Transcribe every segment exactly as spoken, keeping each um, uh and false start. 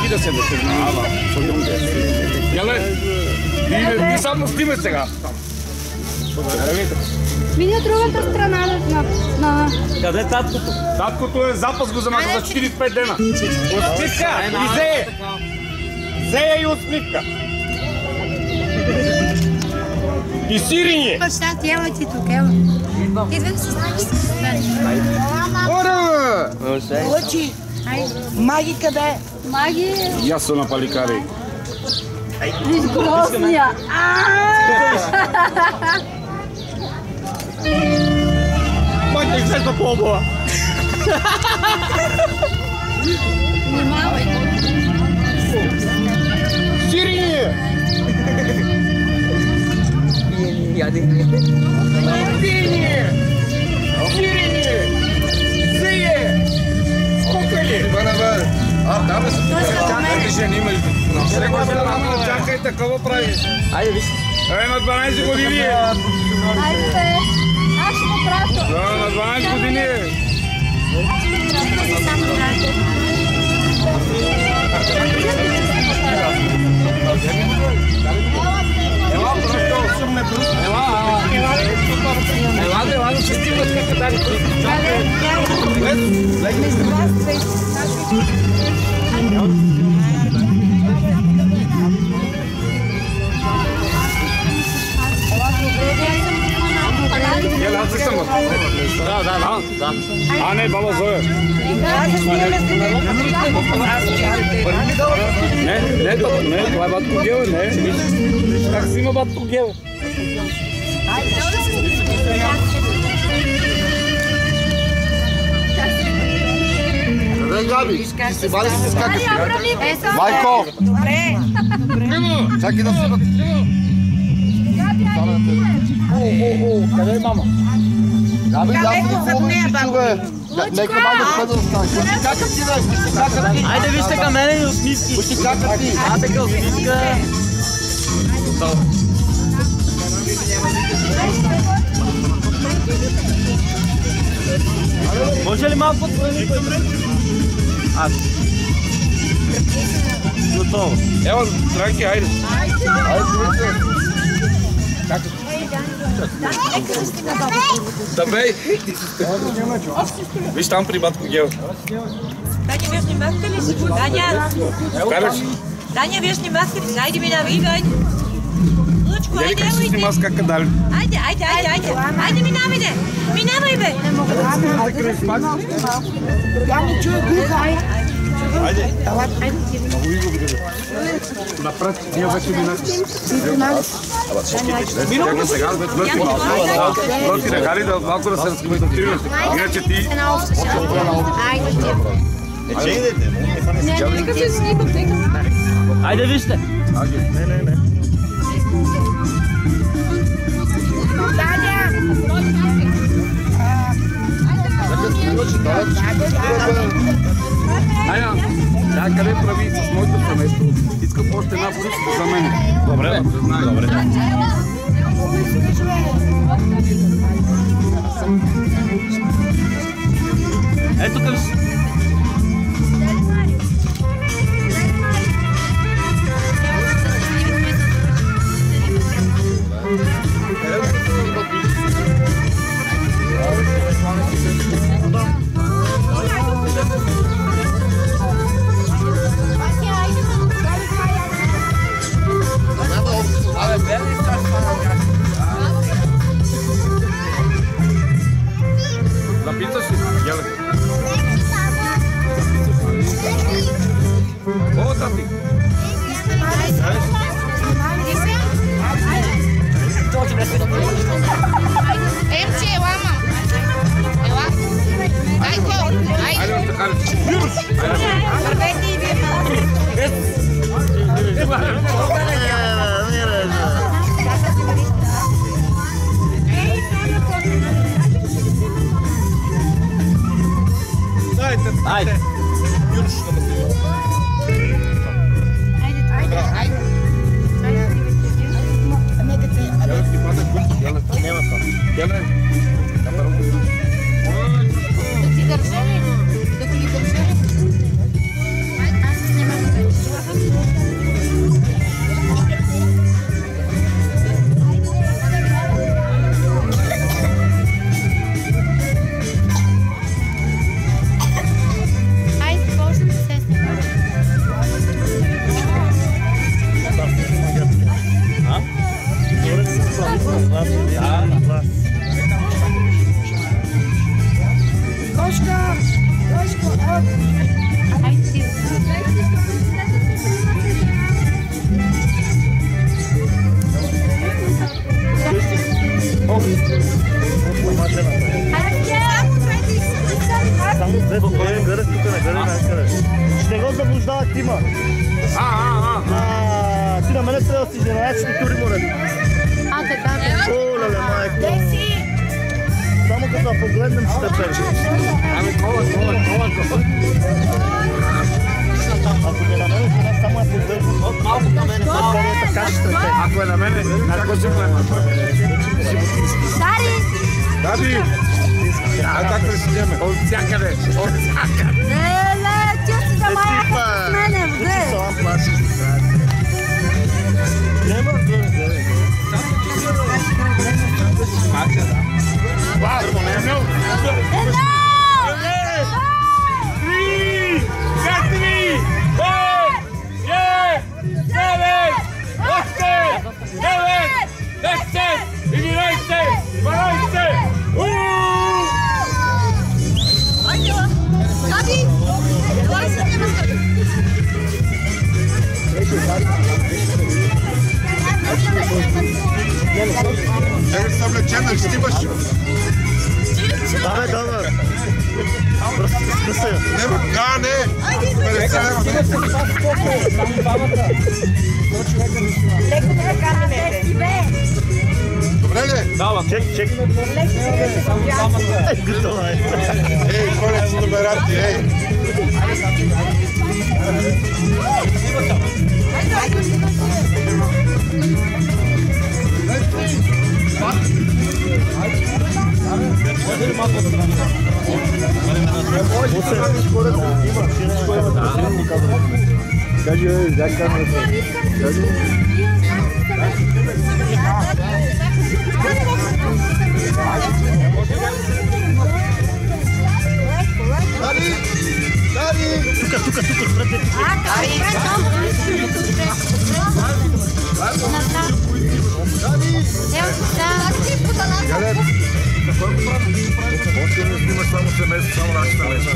други да се дефирмава. Еле, ти само снимай сега. Мини от другата страна на... Къде е таткото? Таткото е запас го замаха за четиридесет и пет дена. Отсмивка и зее. Зее и отсмивка. И сирене. Баща, ти ела ти тук, ела. Идвай да се знаеш. Ора! Лъчи! Маги къде е? Маги... И аз съм на паликари. Виж грозния! Майка, излез на по-обла! Внимавай! Сирене! Сирене! Сирене! Зее! Скокали! А, да бе, чакайте жени, има ли? Чакай, такова прави. Айде, виж. Е, на дванайсет години е. Айде бе! Аз ще го пращам. Да, на дванайсет години е. Ела, просто съм не просто. Ела, ела. Ела, ела, да се стигнат кака дали. Ела, аз съм. Да, да, да. А, не, баба Зоя. Не, не, това е батко гел, не. Как си има батко гел? Къде Габи? Ти се бали си скакаш. Майко! Добре! Чакай да се... О, о, о, къде е мама? Габи, да си да хубаво ще чуве. Нека мама да да остане. Пусти кака ти, бе! Пусти кака ти! Айде, вижте към мене и усмивки. Пусти кака ти! А, така усмивка. Може ли малко отвъни? Аз. Готово. Ева, Дранки, айде. Айде, вижте! Как е? Да бей! Виж там при батко гел. Даня, виж снимахте ли си? Даня! Караш? Даня, виж снимахте ли си? Айде, минавай, айде! Лъчко, Дели айде, как се айде! снима с кака дали? Айде, айде, айде, айде! Айде, минавай, де! Минавай, бе! Тя ми чуе глуха. Айде! Напред, ние вече минахме. Чакай сега, мъртви малко. Мъртви регали, да малко да се разкоментатираме. Иначе ти... Айде, вижте. Не, не, не. Айна, да, къде прави с моето семейство? Искам още една поръчка за мен. Добре, добре. Ето към си. Запица си, гледай. Само две спокоен гърък тук на гърък някъде. Ще го заблуждават Тима. А, а, а. Ти на мене трябва да си женаячни тури, море. А, така. О, леле, майко. Само като да погледнем ще те пече. Ами кола, кола, кола, кола. Ако не на мене, жена само е погледнем. Малко на мене, малко така ще те. Ако е на мене, на кой си гледам? Дари! Даби! А как да си вземе? От всякъде! От всякъде! Леле, ти си за майка с мене, взе! Салам плаши. Нема, гледай. Вау! Едно! Три! Четири! Пет! Шест! Седем! Осем! Девет! Десет! Единайсет! Дванайсет! Габи! Елай се не разкажи! Еми съм лечена, ще имаш. Давай, давай. Просто скъсай. Нема, а, не. Леко да канемете. Добре ли? Чек, чек. Ей, готова е. Ей, ходят си номерати, ей. Кажи, взяй камерата. Дари! Дари! Тука, тука, тука, спрете. Още не снимаш само семейство, само нашите неща.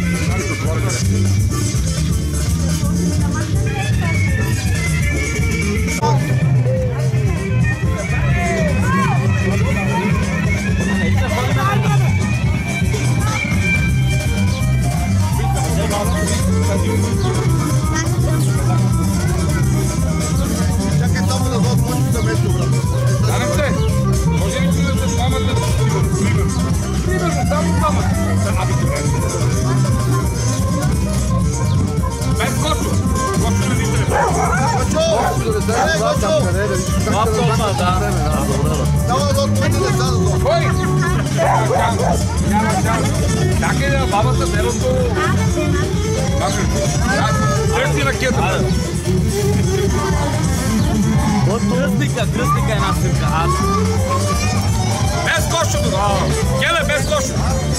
Чакай само да го отключи семейство, брат. Надам се! Може ли да се двамата? Примерно. Примерно, само двамата. Аби, добре. Без Гочо. Гочо не ви трябва. Гочо! Ей, Гочо! Дава да отпъти деца да го. Кой? Няма шанс. Чакай да бабата делото. Търси ракета. Кръстника, кръстника една снимка. Аз. Без Гочо тогава. Келе, без Гочо.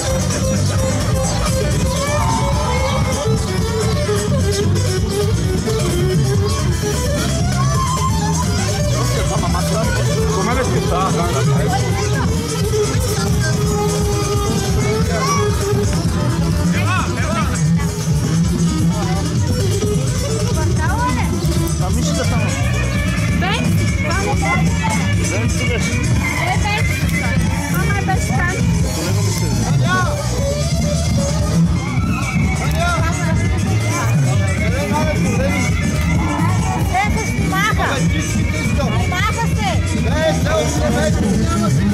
Come l'hai spittata? Ами ще само. Бен, ваме бен. Бен си беше. Е, бен. Мама е без там. Колега ми се. Бен се снимаха. Снимаха се. Ей, село семейство, няма си.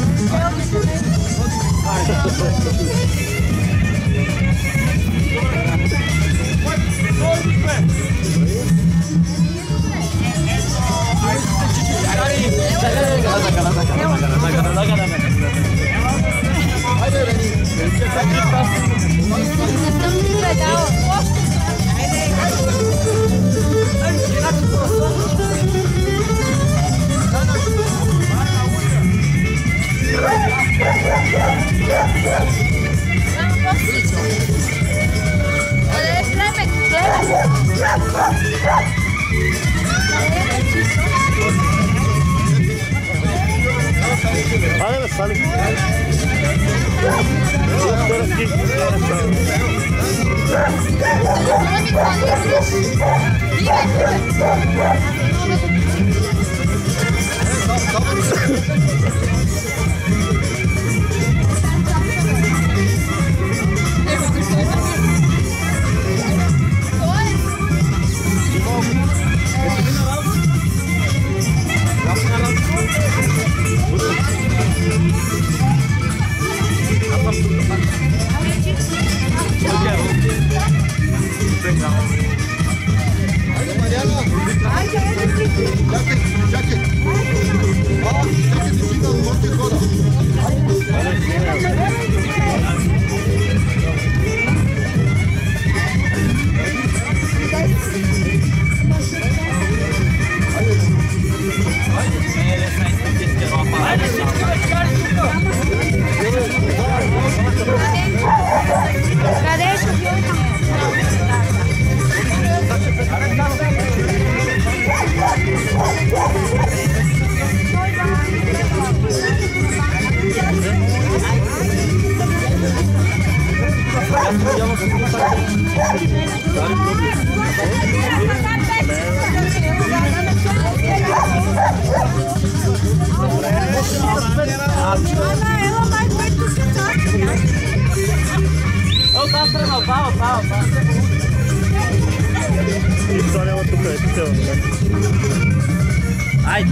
Не съм ти гледала. Е, Клемет, Айде, бе, стали. ето те, айде.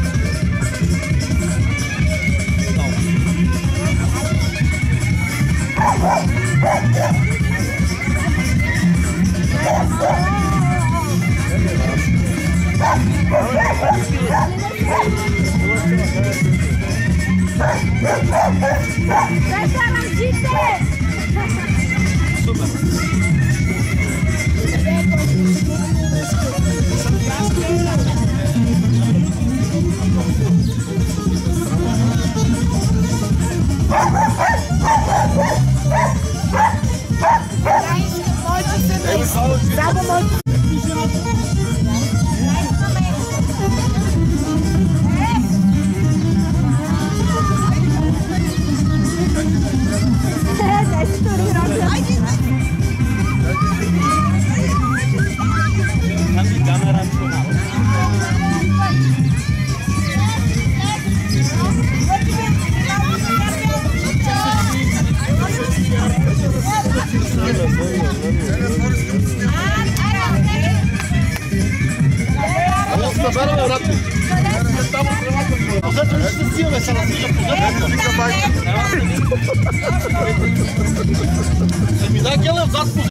Mi dá aquela usada por...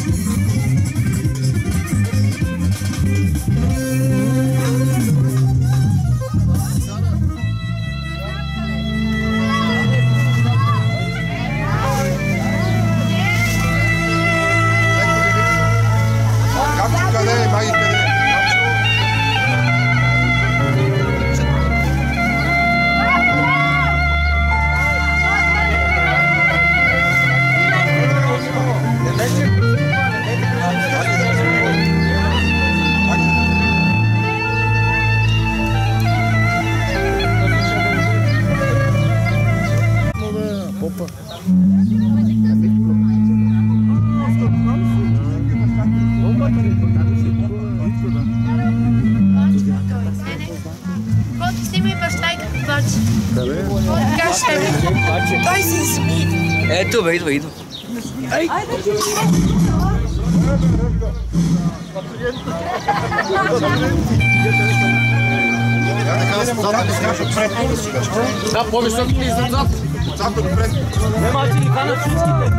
Ето бе, идва, идва. Да, по-високо ми изразат. Отзад да го пред. Нема ти ни хванат всичките.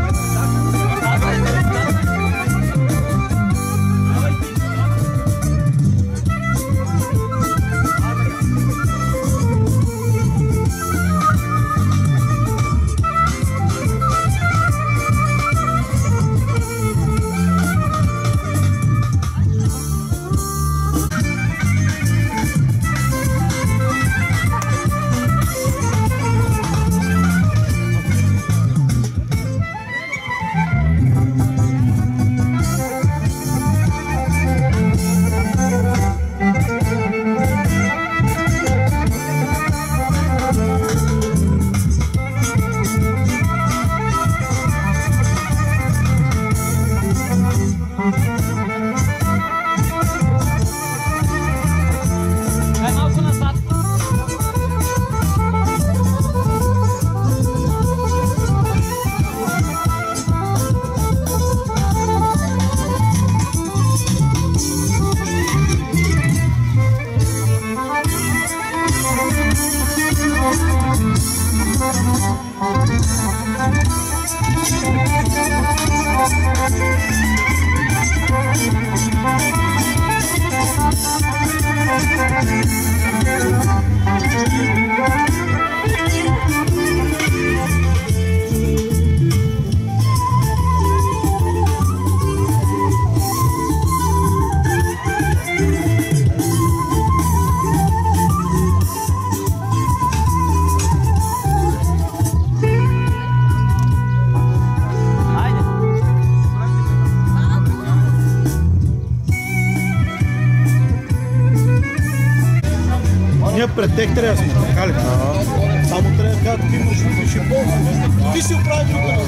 Ние пред тех трябва да сме, така ли? Само трябва да кажа, ти можеш да пиши по-добре. Ти си оправи тук.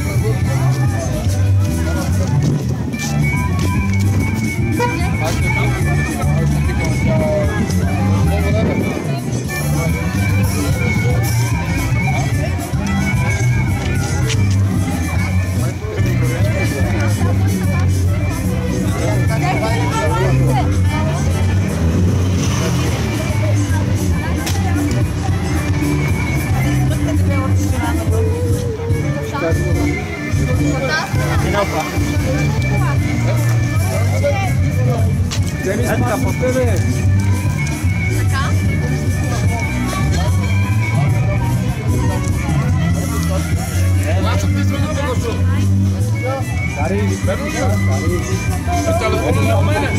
Телефон на мене.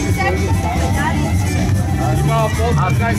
Има по-така.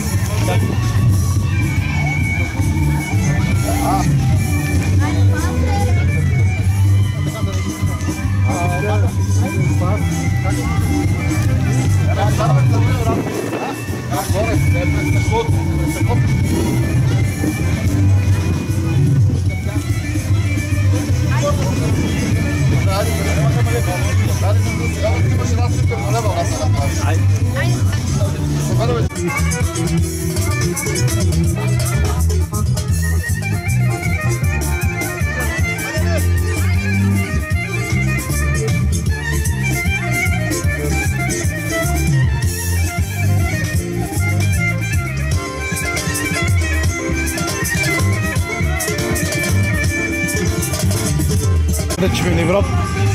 Да че в Европа.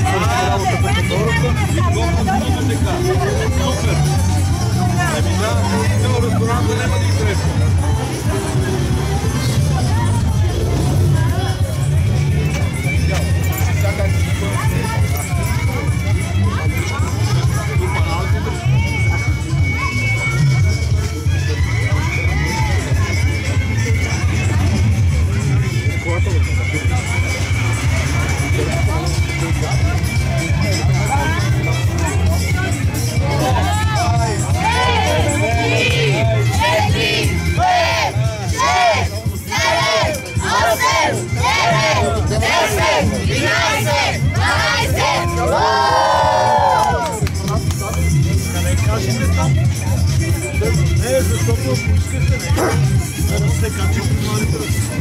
Не, защото поискате не. Да се качи при малите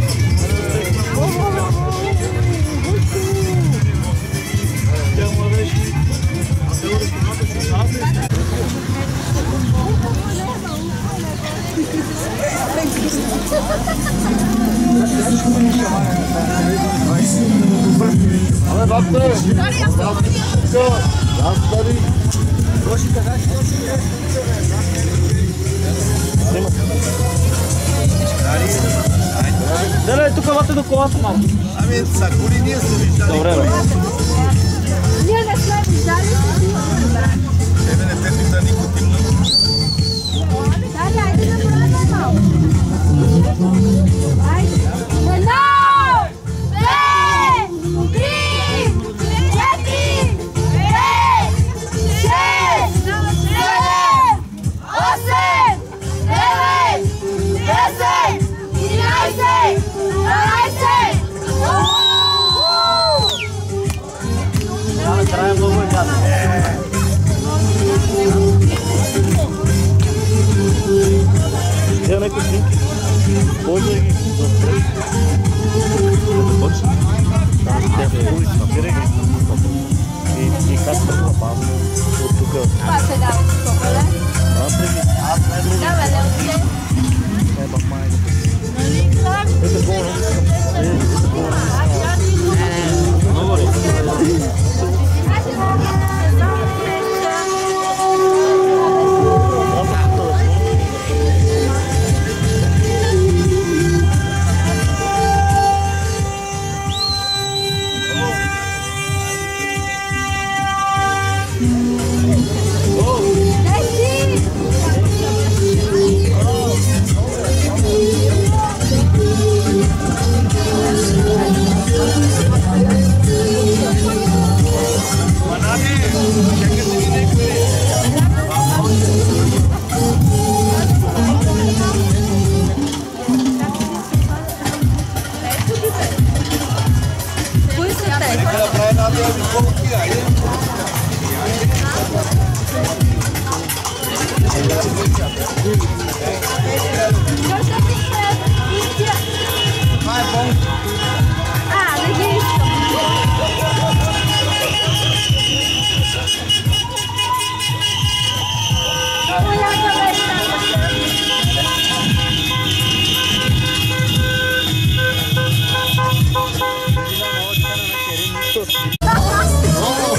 Тя младежи. А те разпознате се знаете. Абе, бабте! Застави! Дале, тук вате до колата малко. Ами, са коли ние се виждали. Добре, бе. Ние не сме виждали. Тебе не те пита никой тимно. Дали, айде да правим малко. Айде. Едно, две, три, четири, пет, шест, седем, осем, девет, десет, единайсет, дванайсет. Трябва да трябва много е гадно. Тя някой снимки. Може да ги запреш. Да почне. Те са хубави, смапирай ги. И как тръгва бавно от тук. Това се дава скоро, да? Аз не ги. Аз не други. Да, бе, да отиде. Не, бах май. Ето такова не искам. Е, ето такова не искам. Много ли? Ah, non esiste. Oh!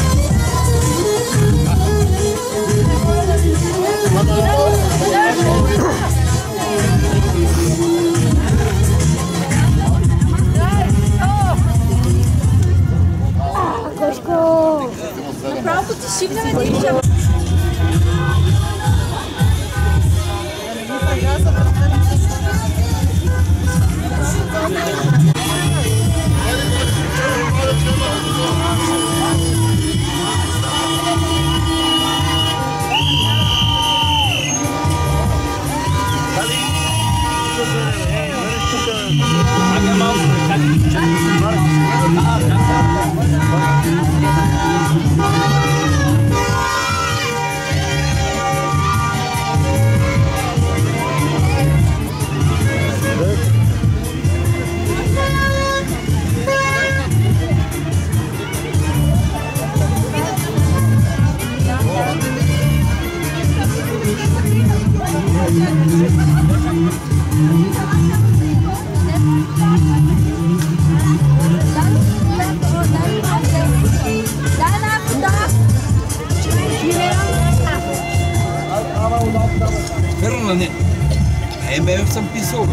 Fernando, é meio que são pessoas.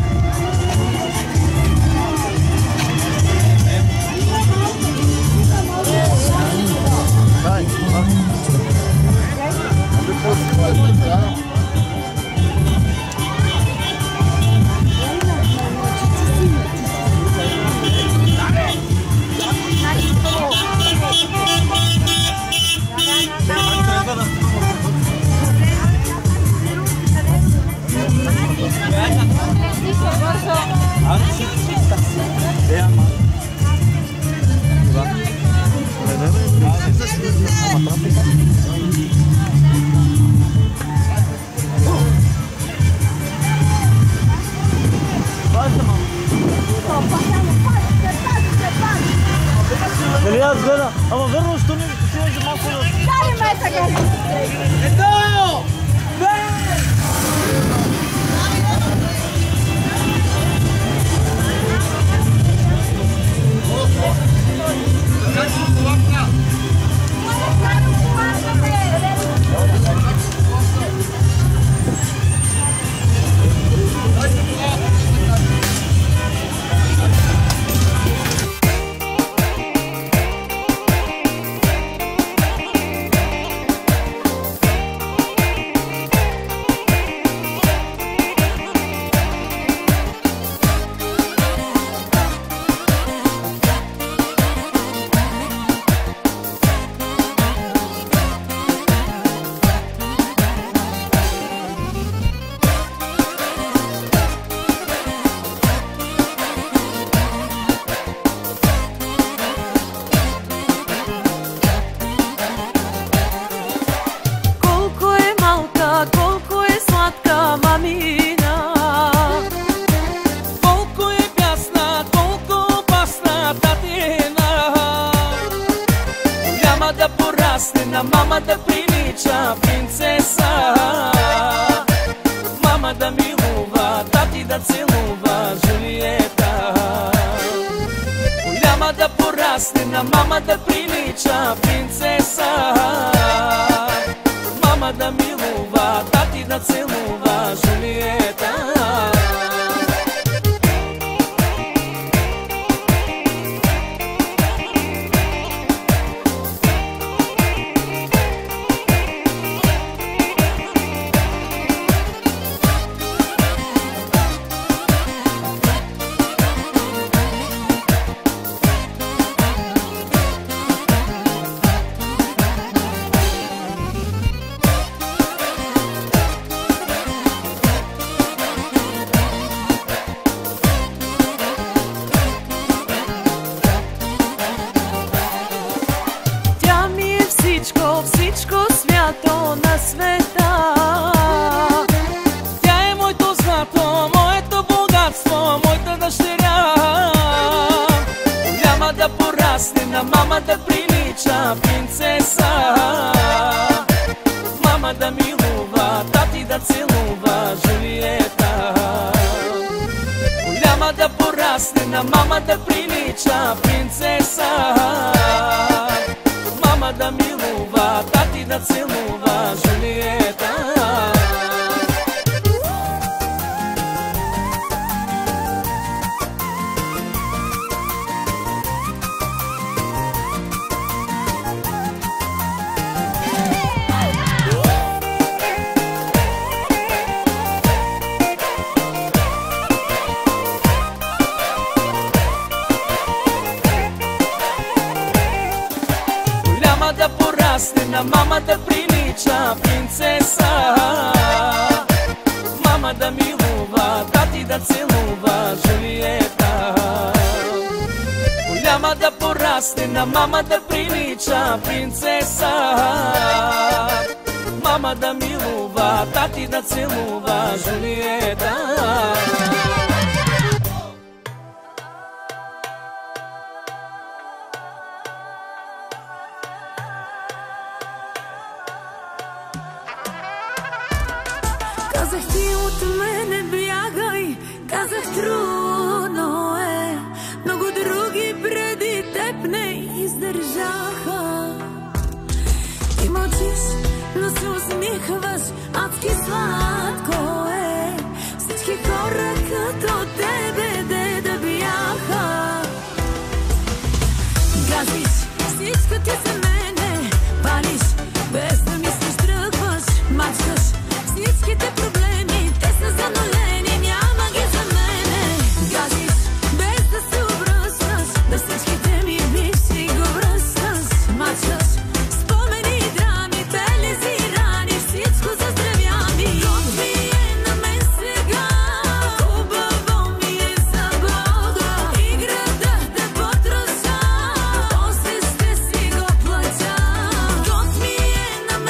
Elias, gleda, ama verno što ne čuješ malo. Daj me sa ga. Mama da priliča princesa, mama da miluva, tati da celuva Julijeta. Uljama da poraste na mama da priliča princesa, mama da miluva, tati da celuva Julijeta. Всичко свято на света. Тя е моето злато, моето богатство, моята дъщеря. Няма да порасне на мама да прилича принцеса. Мама да милува, тати да целува Жулиета. Няма да порасне на мама да прилича принцеса. Мама да милува, тати да целува Жулиета. Да порасне на мама да прилича принцеса. Мама да милува, тати тати да целува Жулиета. Голяма да порасне, на мама да прилича принцеса. Мама да милува, тати да целува Жулиета. Казах ти от мене бягай, казах трудно е, много други преди теб не издържаха. Ти мълчиш, но се усмихваш, адски сладко е, всички хора като тебе де да бяха. Газиш, всичко ти за мене, палиш, без да мислиш тръгваш, мачкаш. Всичките проблеми, те са занулени, няма ги за мене. Газиш, без да се обръщаш, да всичките ми бивши го връщаш. Мачкаш, спомени и драми, белези и рани, всичко заздравя ми. Готви е на мен сега, хубаво ми е за Бога. И града да потроша, после ще си го плача. Готви е на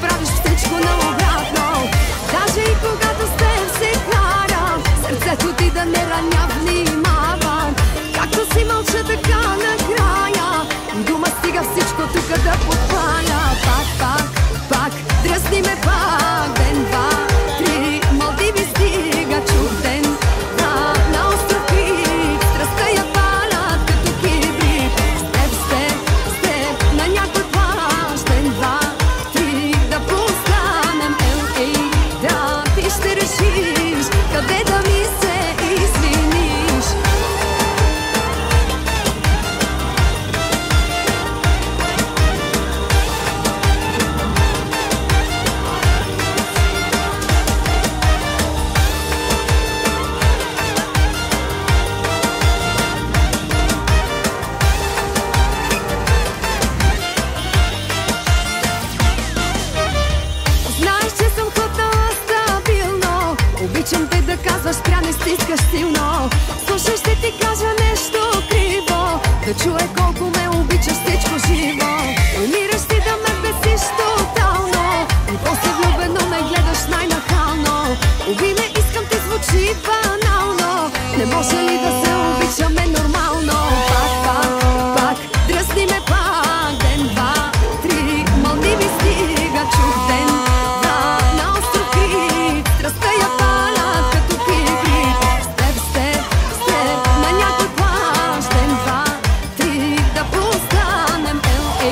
правиш всичко наобратно. Даже и когато с теб се карам, сърцето ти да не раня, внимавам. Както си мълча така накрая, дума стига всичко тук да подпаля. Пак, пак, пак, дръсни ме пак. Ден, два, три, Малдиви стига чуден. На, на остров Крит, страстта я палят като кибрид. С теб, с теб, с теб, на някой плаж. Ден, два, три, да постанем ел ей. Да, ти ще решиш къде да ми се извиниш. Знаеш, че съм хватнала стабилно. Обичам те да казваш, спря, не стискаш силно. Слушай, ще ти кажа нещо криво. Да чуе колко ме обичаш всичко живо. Умираш ти да ме бесиш тотално. И после влюбено ме гледаш най-нахално. Уби ме, искам, ти звучи банално. Не може ли да се обичаме нормално? Пак, пак, пак, дръсни ме пак. Ден, два, три, Малдиви стига чуден. Да, на остров Крит, страстта я палят като кибрид. С теб, с теб, с теб, на някой плаж. Ден, два, три, да постанем ел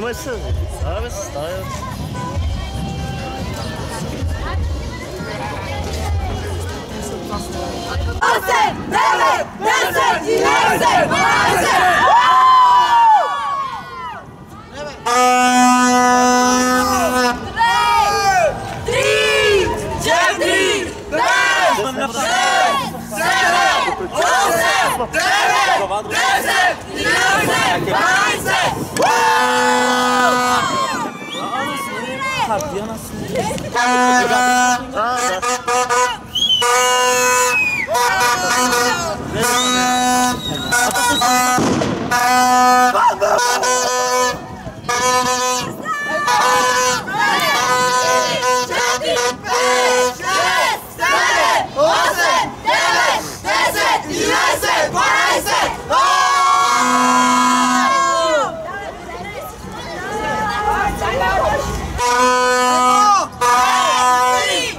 Снимай се, абе, се стая. осем, девет, десет, единайсет, дванайсет! Три, четири, пет, шест, седем, осем, девет, десет, единайсет, дванайсет! Three,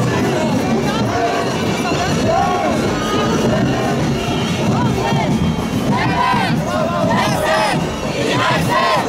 Yes!